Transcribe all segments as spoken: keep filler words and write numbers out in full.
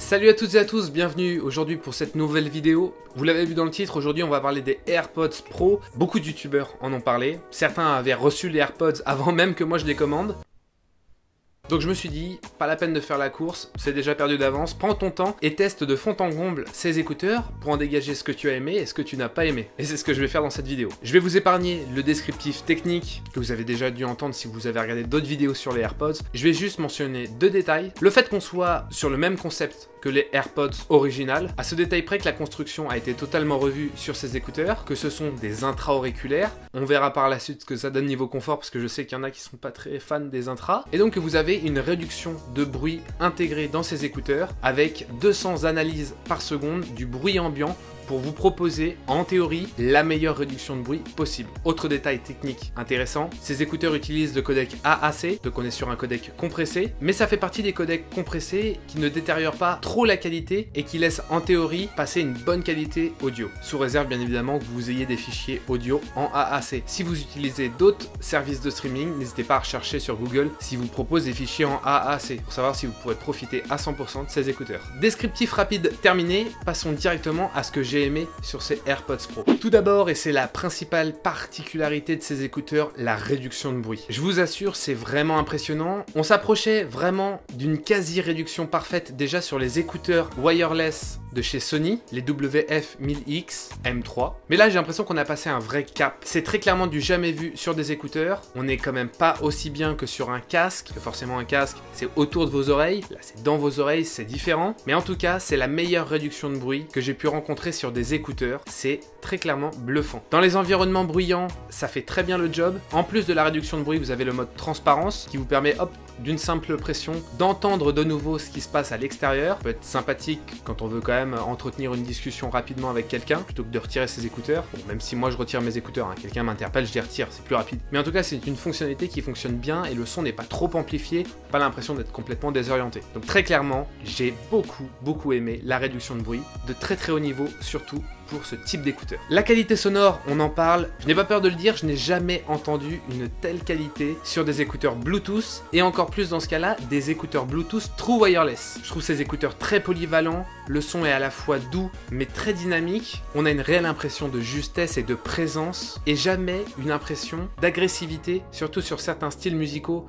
Salut à toutes et à tous, bienvenue aujourd'hui pour cette nouvelle vidéo. Vous l'avez vu dans le titre, aujourd'hui on va parler des AirPods Pro. Beaucoup de youtubeurs en ont parlé, certains avaient reçu les AirPods avant même que moi je les commande. Donc je me suis dit, pas la peine de faire la course, c'est déjà perdu d'avance, prends ton temps et teste de fond en comble ces écouteurs pour en dégager ce que tu as aimé et ce que tu n'as pas aimé. Et c'est ce que je vais faire dans cette vidéo. Je vais vous épargner le descriptif technique que vous avez déjà dû entendre si vous avez regardé d'autres vidéos sur les AirPods. Je vais juste mentionner deux détails. Le fait qu'on soit sur le même concept que les AirPods originales, à ce détail près que la construction a été totalement revue sur ces écouteurs, que ce sont des intra-auriculaires. On verra par la suite ce que ça donne niveau confort parce que je sais qu'il y en a qui sont pas très fans des intras. Et donc que vous avez une réduction de bruit intégrée dans ces écouteurs avec deux cents analyses par seconde du bruit ambiant pour vous proposer, en théorie, la meilleure réduction de bruit possible. Autre détail technique intéressant, ces écouteurs utilisent le codec A A C, donc on est sur un codec compressé, mais ça fait partie des codecs compressés qui ne détériorent pas trop la qualité et qui laissent en théorie passer une bonne qualité audio. Sous réserve bien évidemment que vous ayez des fichiers audio en A A C. Si vous utilisez d'autres services de streaming, n'hésitez pas à rechercher sur Google si vous propose des fichiers en A A C pour savoir si vous pourrez profiter à cent pour cent de ces écouteurs. Descriptif rapide terminé, passons directement à ce que j'ai aimé sur ces AirPods Pro. Tout d'abord, et c'est la principale particularité de ces écouteurs, la réduction de bruit. Je vous assure, c'est vraiment impressionnant. On s'approchait vraiment d'une quasi-réduction parfaite déjà sur les écouteurs wireless de chez Sony, les W F mille X M trois. Mais là, j'ai l'impression qu'on a passé un vrai cap. C'est très clairement du jamais vu sur des écouteurs. On n'est quand même pas aussi bien que sur un casque. Forcément, un casque, c'est autour de vos oreilles. Là, c'est dans vos oreilles, c'est différent. Mais en tout cas, c'est la meilleure réduction de bruit que j'ai pu rencontrer sur des écouteurs. C'est très clairement bluffant. Dans les environnements bruyants, ça fait très bien le job. En plus de la réduction de bruit, vous avez le mode transparence qui vous permet, hop, d'une simple pression, d'entendre de nouveau ce qui se passe à l'extérieur. Ça peut être sympathique quand on veut quand même entretenir une discussion rapidement avec quelqu'un plutôt que de retirer ses écouteurs. Bon, même si moi je retire mes écouteurs, hein, quelqu'un m'interpelle, je les retire, c'est plus rapide. Mais en tout cas, c'est une fonctionnalité qui fonctionne bien et le son n'est pas trop amplifié, pas l'impression d'être complètement désorienté. Donc très clairement, j'ai beaucoup, beaucoup aimé la réduction de bruit, de très très haut niveau, surtout pour ce type d'écouteurs. La qualité sonore, on en parle, je n'ai pas peur de le dire, je n'ai jamais entendu une telle qualité sur des écouteurs Bluetooth, et encore plus dans ce cas-là, des écouteurs Bluetooth True Wireless. Je trouve ces écouteurs très polyvalents, le son est à la fois doux mais très dynamique, on a une réelle impression de justesse et de présence, et jamais une impression d'agressivité, surtout sur certains styles musicaux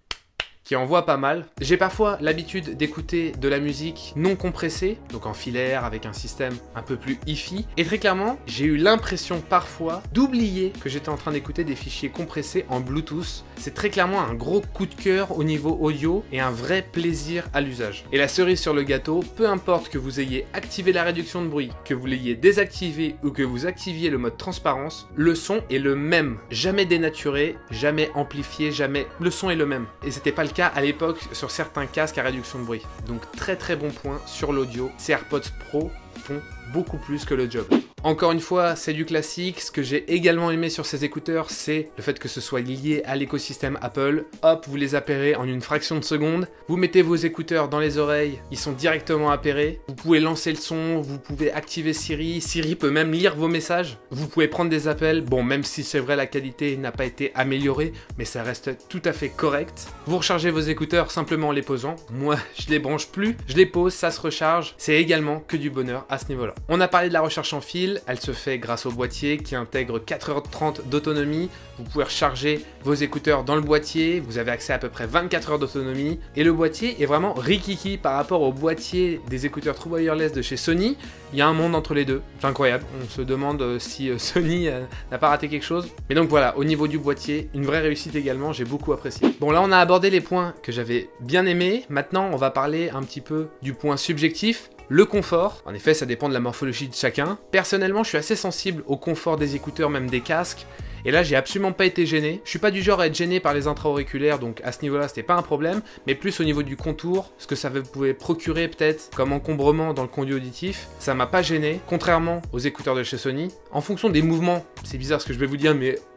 qui envoie pas mal. J'ai parfois l'habitude d'écouter de la musique non compressée, donc en filaire avec un système un peu plus hi-fi, et très clairement, j'ai eu l'impression parfois d'oublier que j'étais en train d'écouter des fichiers compressés en Bluetooth. C'est très clairement un gros coup de cœur au niveau audio et un vrai plaisir à l'usage. Et la cerise sur le gâteau, peu importe que vous ayez activé la réduction de bruit, que vous l'ayez désactivé ou que vous activiez le mode transparence, le son est le même. Jamais dénaturé, jamais amplifié, jamais... Le son est le même. Et c'était pas le cas à l'époque sur certains casques à réduction de bruit. Donc très très bon point sur l'audio. Ces AirPods Pro font beaucoup plus que le job. Encore une fois, c'est du classique. Ce que j'ai également aimé sur ces écouteurs, c'est le fait que ce soit lié à l'écosystème Apple. Hop, vous les appairez en une fraction de seconde. Vous mettez vos écouteurs dans les oreilles, ils sont directement appairés. Vous pouvez lancer le son, vous pouvez activer Siri. Siri peut même lire vos messages. Vous pouvez prendre des appels. Bon, même si c'est vrai, la qualité n'a pas été améliorée, mais ça reste tout à fait correct. Vous rechargez vos écouteurs simplement en les posant. Moi, je les branche plus. Je les pose, ça se recharge. C'est également que du bonheur à ce niveau-là. On a parlé de la recherche en fil. Elle se fait grâce au boîtier qui intègre quatre heures trente d'autonomie. Vous pouvez recharger vos écouteurs dans le boîtier. Vous avez accès à à peu près vingt-quatre heures d'autonomie. Et le boîtier est vraiment rikiki par rapport au boîtier des écouteurs True Wireless de chez Sony. Il y a un monde entre les deux. C'est incroyable. On se demande si Sony n'a pas raté quelque chose. Mais donc voilà, au niveau du boîtier, une vraie réussite également. J'ai beaucoup apprécié. Bon, là, on a abordé les points que j'avais bien aimés. Maintenant, on va parler un petit peu du point subjectif. Le confort, en effet ça dépend de la morphologie de chacun. Personnellement je suis assez sensible au confort des écouteurs, même des casques. Et là, j'ai absolument pas été gêné. Je suis pas du genre à être gêné par les intra-auriculaires, donc à ce niveau-là, c'était pas un problème. Mais plus au niveau du contour, ce que ça pouvait procurer peut-être comme encombrement dans le conduit auditif, ça m'a pas gêné, contrairement aux écouteurs de chez Sony. En fonction des mouvements, c'est bizarre ce que je vais vous dire, mais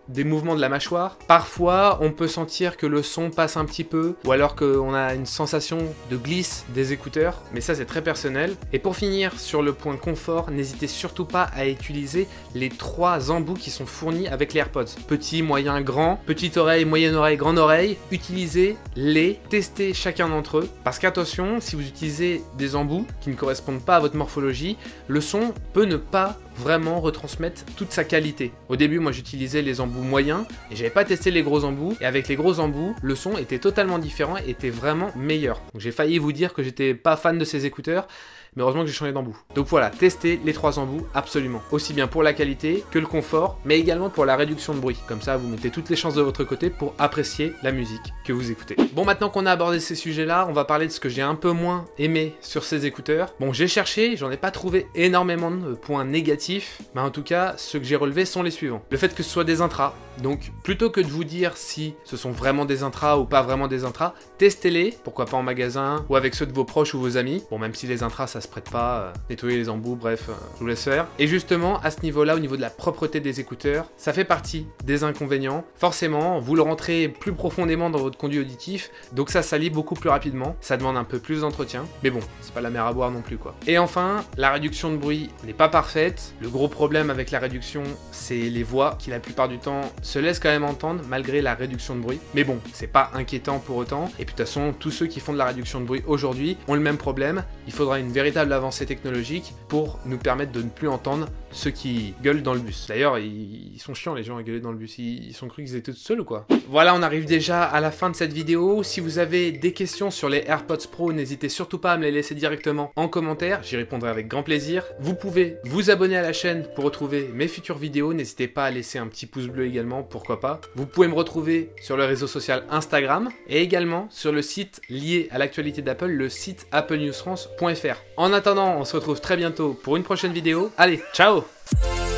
des mouvements de la mâchoire. Parfois, on peut sentir que le son passe un petit peu, ou alors qu'on a une sensation de glisse des écouteurs, mais ça c'est très personnel. Et pour finir sur le point confort, n'hésitez surtout pas à utiliser les trois embouts qui sont fournis avec les AirPods. Petit, moyen, grand, petite oreille, moyenne oreille, grande oreille. Utilisez-les, testez chacun d'entre eux, parce qu'attention, si vous utilisez des embouts qui ne correspondent pas à votre morphologie, le son peut ne pas vraiment retransmettre toute sa qualité. Au début, moi j'utilisais les embouts moyens et j'avais pas testé les gros embouts, et avec les gros embouts, le son était totalement différent et était vraiment meilleur. Donc j'ai failli vous dire que j'étais pas fan de ces écouteurs, mais heureusement que j'ai changé d'embout. Donc voilà, testez les trois embouts absolument. Aussi bien pour la qualité que le confort, mais également pour la réduction de bruit. Comme ça, vous mettez toutes les chances de votre côté pour apprécier la musique que vous écoutez. Bon, maintenant qu'on a abordé ces sujets-là, on va parler de ce que j'ai un peu moins aimé sur ces écouteurs. Bon, j'ai cherché, j'en ai pas trouvé énormément de points négatifs, mais en tout cas, ceux que j'ai relevés sont les suivants. Le fait que ce soit des intras. Donc, plutôt que de vous dire si ce sont vraiment des intras ou pas vraiment des intras, testez-les, pourquoi pas en magasin ou avec ceux de vos proches ou vos amis. Bon, même si les intras, ça se prête pas, euh, nettoyer les embouts, bref, euh, je vous laisse faire. Et justement, à ce niveau-là, au niveau de la propreté des écouteurs, ça fait partie des inconvénients. Forcément, vous le rentrez plus profondément dans votre conduit auditif, donc ça salit beaucoup plus rapidement, ça demande un peu plus d'entretien, mais bon, c'est pas la mer à boire non plus, quoi. Et enfin, la réduction de bruit n'est pas parfaite. Le gros problème avec la réduction, c'est les voix qui la plupart du temps se laissent quand même entendre malgré la réduction de bruit. Mais bon, c'est pas inquiétant pour autant. Et puis de toute façon, tous ceux qui font de la réduction de bruit aujourd'hui ont le même problème. Il faudra une véritable avancée technologique pour nous permettre de ne plus entendre ceux qui gueulent dans le bus. D'ailleurs, ils sont chiants les gens à gueuler dans le bus. Ils sont cru qu'ils étaient tout seuls ou quoi? Voilà, on arrive déjà à la fin de cette vidéo. Si vous avez des questions sur les AirPods Pro, n'hésitez surtout pas à me les laisser directement en commentaire. J'y répondrai avec grand plaisir. Vous pouvez vous abonner à la chaîne pour retrouver mes futures vidéos. N'hésitez pas à laisser un petit pouce bleu également, pourquoi pas. Vous pouvez me retrouver sur le réseau social Instagram et également sur le site lié à l'actualité d'Apple, le site apple news france point f r. En attendant, on se retrouve très bientôt pour une prochaine vidéo. Allez, ciao!